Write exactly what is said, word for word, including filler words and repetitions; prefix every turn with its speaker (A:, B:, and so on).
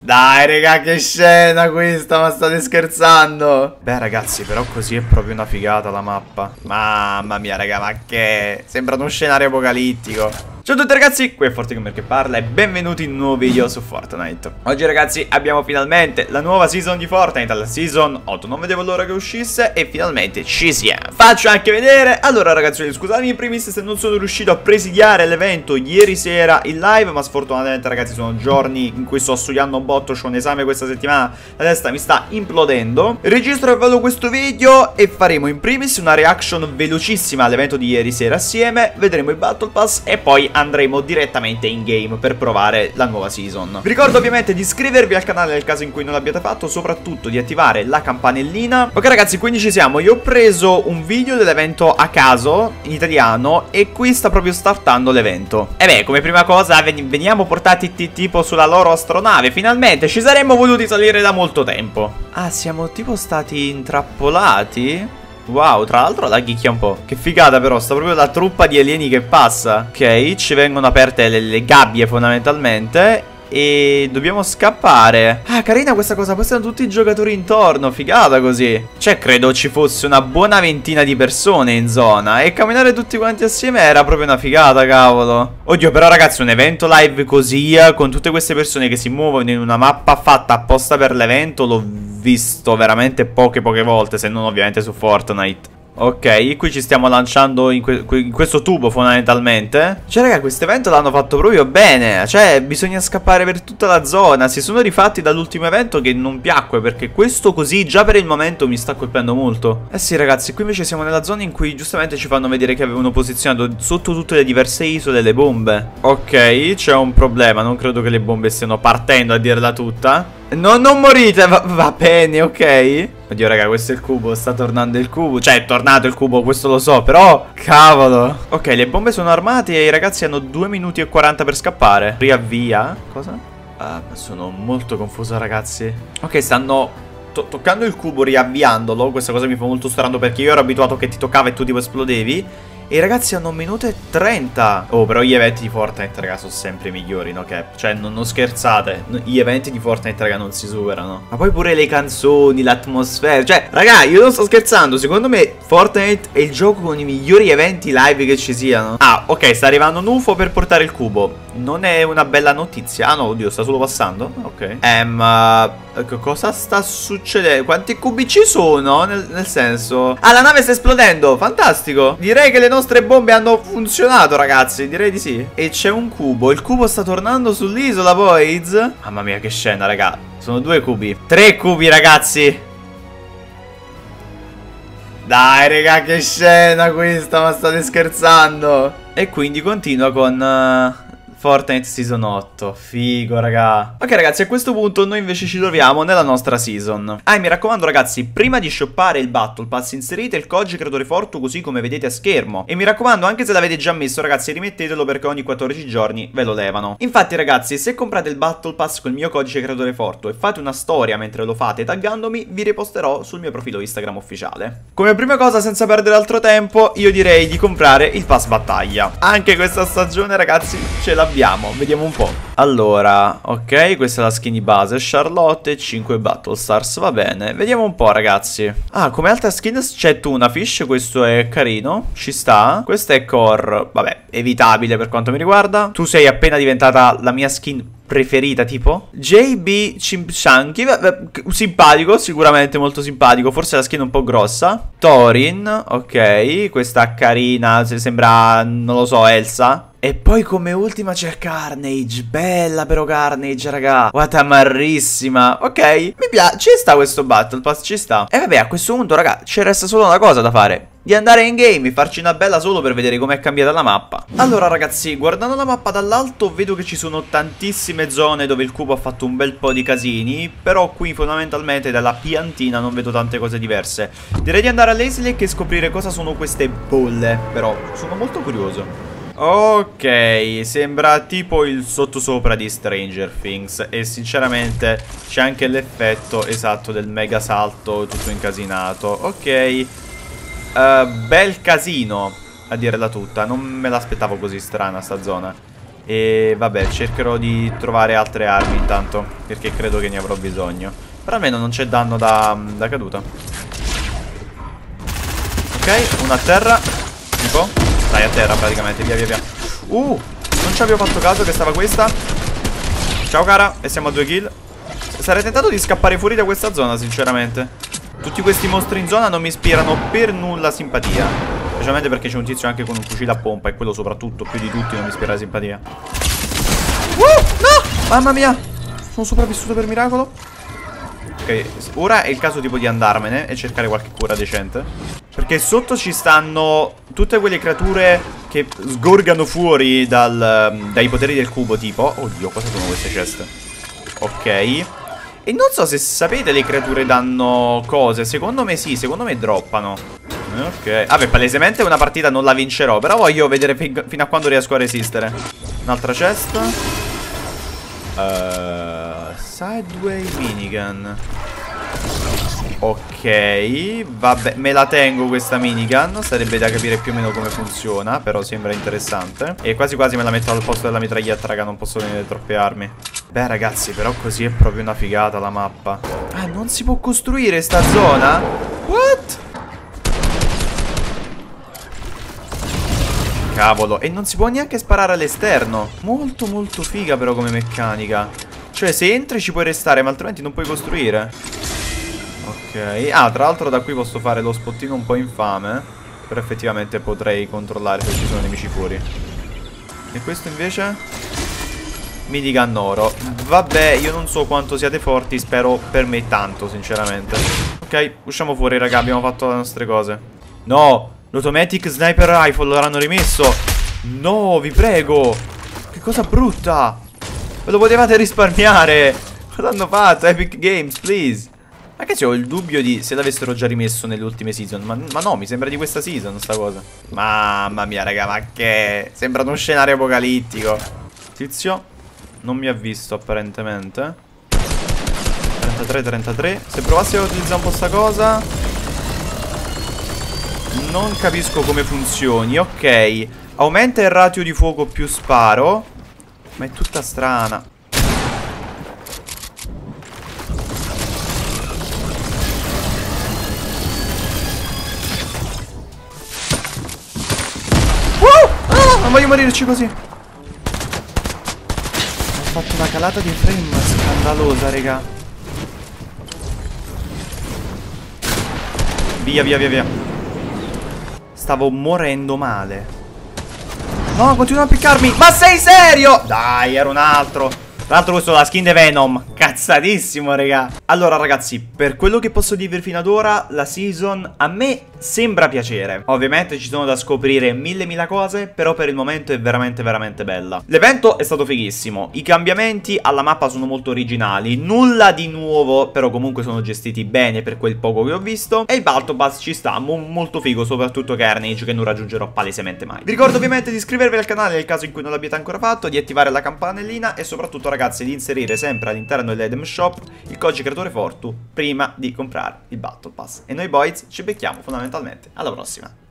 A: Dai raga, che scena questa, ma state scherzando? Beh ragazzi, però così è proprio una figata la mappa. Mamma mia raga, ma che... Sembra uno scenario apocalittico. Ciao a tutti ragazzi, qui è ForteGamer che parla e benvenuti in un nuovo video su Fortnite. Oggi ragazzi abbiamo finalmente la nuova season di Fortnite, la season otto. Non vedevo l'ora che uscisse e finalmente ci siamo. Faccio anche vedere. Allora ragazzi, scusatemi in primis se non sono riuscito a presidiare l'evento ieri sera in live, ma sfortunatamente ragazzi sono giorni in cui sto studiando un botto, c'ho un esame questa settimana, la testa mi sta implodendo. Registro e vedo questo video e faremo in primis una reaction velocissima all'evento di ieri sera assieme, vedremo il Battle Pass e poi andremo direttamente in game per provare la nuova season. Vi ricordo ovviamente di iscrivervi al canale nel caso in cui non l'abbiate fatto, soprattutto di attivare la campanellina. Ok ragazzi, quindi ci siamo. Io ho preso un video dell'evento a caso in italiano e qui sta proprio startando l'evento. E beh, come prima cosa ven veniamo portati tipo sulla loro astronave. Finalmente ci saremmo voluti salire da molto tempo. Ah, siamo tipo stati intrappolati? Wow, tra l'altro la ghicchia un po'. Che figata però, sta proprio la truppa di alieni che passa. Ok, ci vengono aperte le, le gabbie fondamentalmente e dobbiamo scappare. Ah, carina questa cosa, poi stanno tutti i giocatori intorno, figata così. Cioè, credo ci fosse una buona ventina di persone in zona e camminare tutti quanti assieme era proprio una figata, cavolo. Oddio, però ragazzi, un evento live così, con tutte queste persone che si muovono in una mappa fatta apposta per l'evento, l'ho visto veramente poche poche volte, se non ovviamente su Fortnite. Ok, qui ci stiamo lanciando in, que in questo tubo fondamentalmente. Cioè raga, questo evento l'hanno fatto proprio bene. Cioè bisogna scappare per tutta la zona. Si sono rifatti dall'ultimo evento che non piacque, perché questo così già per il momento mi sta colpendo molto. Eh sì ragazzi, qui invece siamo nella zona in cui giustamente ci fanno vedere che avevano posizionato sotto tutte le diverse isole le bombe. Ok, c'è un problema, non credo che le bombe stiano partendo a dirla tutta. No, non morite, va, va bene, ok. Oddio raga, questo è il cubo, sta tornando il cubo. Cioè è tornato il cubo, questo lo so, però cavolo. Ok, le bombe sono armate e i ragazzi hanno due minuti e quaranta per scappare. Riavvia. Cosa? Ah, sono molto confuso ragazzi. Ok, stanno to toccando il cubo, riavviandolo. Questa cosa mi fa molto strano perché io ero abituato che ti toccava e tu tipo esplodevi. E i ragazzi hanno un minuto e trenta. Oh, però gli eventi di Fortnite, raga, sono sempre migliori, no Cap? Cioè, non, non scherzate. Gli eventi di Fortnite, raga, non si superano. Ma poi pure le canzoni, l'atmosfera. Cioè, raga, io non sto scherzando. Secondo me Fortnite è il gioco con i migliori eventi live che ci siano. Ah, ok, sta arrivando un U F O per portare il cubo. Non è una bella notizia. Ah, no, oddio, sta solo passando. Ok. Ehm... Uh... Cosa sta succedendo? Quanti cubi ci sono? Nel, nel senso... Ah, la nave sta esplodendo. Fantastico. Direi che le nostre bombe hanno funzionato, ragazzi. Direi di sì. E c'è un cubo. Il cubo sta tornando sull'isola, boys. Mamma mia, che scena, raga. Sono due cubi. Tre cubi, ragazzi. Dai, raga, che scena questa. Ma state scherzando? E quindi continua con... Uh... Fortnite Season otto, figo raga. Ok ragazzi, a questo punto noi invece ci troviamo nella nostra season. Ah, e mi raccomando ragazzi, prima di shoppare il Battle Pass inserite il codice creatore Fortu così come vedete a schermo. E mi raccomando, anche se l'avete già messo ragazzi, rimettetelo perché ogni quattordici giorni ve lo levano. Infatti ragazzi, se comprate il Battle Pass col mio codice creatore Fortu e fate una storia mentre lo fate taggandomi, vi riposterò sul mio profilo Instagram ufficiale. Come prima cosa, senza perdere altro tempo, io direi di comprare il Pass Battaglia. Anche questa stagione ragazzi ce l'abbiamo. Vediamo un po'. Allora, ok, questa è la skin di base Charlotte e cinque Battle Stars, va bene. Vediamo un po' ragazzi. Ah, come altra skin c'è Tunafish, questo è carino, ci sta. Questa è Core, vabbè, evitabile per quanto mi riguarda. Tu sei appena diventata la mia skin preferita tipo J B Chimchunky, simpatico, sicuramente molto simpatico. Forse la skin un po' grossa. Torin, ok, questa carina, sembra, non lo so, Elsa. E poi come ultima c'è Carnage. Bella però Carnage, raga. Guarda, marrissima. Ok, mi piace, ci sta questo Battle Pass, ci sta. E vabbè, a questo punto, raga, ci resta solo una cosa da fare: di andare in game e farci una bella solo per vedere com'è cambiata la mappa. Allora ragazzi, guardando la mappa dall'alto vedo che ci sono tantissime zone dove il cubo ha fatto un bel po' di casini. Però qui fondamentalmente dalla piantina non vedo tante cose diverse. Direi di andare all'Ace e scoprire cosa sono queste bolle. Però sono molto curioso. Ok, sembra tipo il sottosopra di Stranger Things. E sinceramente c'è anche l'effetto esatto del mega salto tutto incasinato. Ok, uh, bel casino a dirla tutta. Non me l'aspettavo così strana sta zona. E vabbè, cercherò di trovare altre armi intanto, perché credo che ne avrò bisogno. Però almeno non c'è danno da, da caduta. Ok, una a terra. Tipo, dai, a terra praticamente, via via via. Uh, non ci avevo fatto caso che stava questa. Ciao cara, e siamo a due kill. Sarei tentato di scappare fuori da questa zona, sinceramente. Tutti questi mostri in zona non mi ispirano per nulla simpatia. Specialmente perché c'è un tizio anche con un fucile a pompa, e quello soprattutto, più di tutti, non mi ispira simpatia. Uh, no! Mamma mia! Sono sopravvissuto per miracolo. Ok, ora è il caso tipo di andarmene e cercare qualche cura decente. Perché sotto ci stanno tutte quelle creature che sgorgano fuori dal, dai poteri del cubo, tipo. Oddio, cosa sono queste ceste? Ok. E non so se sapete, le creature danno cose. Secondo me sì, secondo me droppano. Ok. Vabbè, palesemente una partita non la vincerò, però voglio vedere fin fino a quando riesco a resistere. Un'altra cesta. uh, Sideway minigun. Ok, vabbè, me la tengo questa minigun. Sarebbe da capire più o meno come funziona, però sembra interessante. E quasi quasi me la metto al posto della mitraglietta, raga, non posso venire troppe armi. Beh ragazzi, però così è proprio una figata la mappa. Ah, non si può costruire sta zona? What? Cavolo, e non si può neanche sparare all'esterno. Molto molto figa però come meccanica. Cioè se entri ci puoi restare, ma altrimenti non puoi costruire. Ok. Ah, tra l'altro da qui posso fare lo spottino un po' infame. Però effettivamente potrei controllare se ci sono nemici fuori. E questo invece? Minigun oro. Vabbè, io non so quanto siate forti. Spero per me tanto, sinceramente. Ok, usciamo fuori, raga. Abbiamo fatto le nostre cose. No, l'automatic sniper rifle l'hanno rimesso. No, vi prego. Che cosa brutta. Ve lo potevate risparmiare. Cosa hanno fatto? Epic Games, please. Anche se ho il dubbio di se l'avessero già rimesso nelle ultime season. Ma, ma no, mi sembra di questa season sta cosa. Mamma mia, raga, ma che... Sembra uno scenario apocalittico. Tizio non mi ha visto apparentemente. Trentatré, trentatré. Se provassi a utilizzare un po' sta cosa. Non capisco come funzioni. Ok, aumenta il ratio di fuoco più sparo. Ma è tutta strana. Non voglio morirci così. Ho fatto una calata di frame scandalosa, raga. Via, via, via, via. Stavo morendo male. No, continua a piccarmi. Ma sei serio? Dai, era un altro. Tra l'altro questo è la skin di Venom. Cazzatissimo, raga. Allora ragazzi, per quello che posso dirvi fino ad ora, la season a me sembra piacere. Ovviamente ci sono da scoprire mille mila cose, però per il momento è veramente veramente bella. L'evento è stato fighissimo. I cambiamenti alla mappa sono molto originali. Nulla di nuovo, però comunque sono gestiti bene per quel poco che ho visto. E il Battle Pass ci sta, mo molto figo, soprattutto Carnage, che non raggiungerò palesemente mai. Vi ricordo ovviamente di iscrivervi al canale nel caso in cui non l'abbiate ancora fatto, di attivare la campanellina e soprattutto ragazzi di inserire sempre all'interno dell'Edem Shop il codice creatore Fortu prima di comprare il Battle Pass. E noi boys ci becchiamo fondamentalmente alla prossima.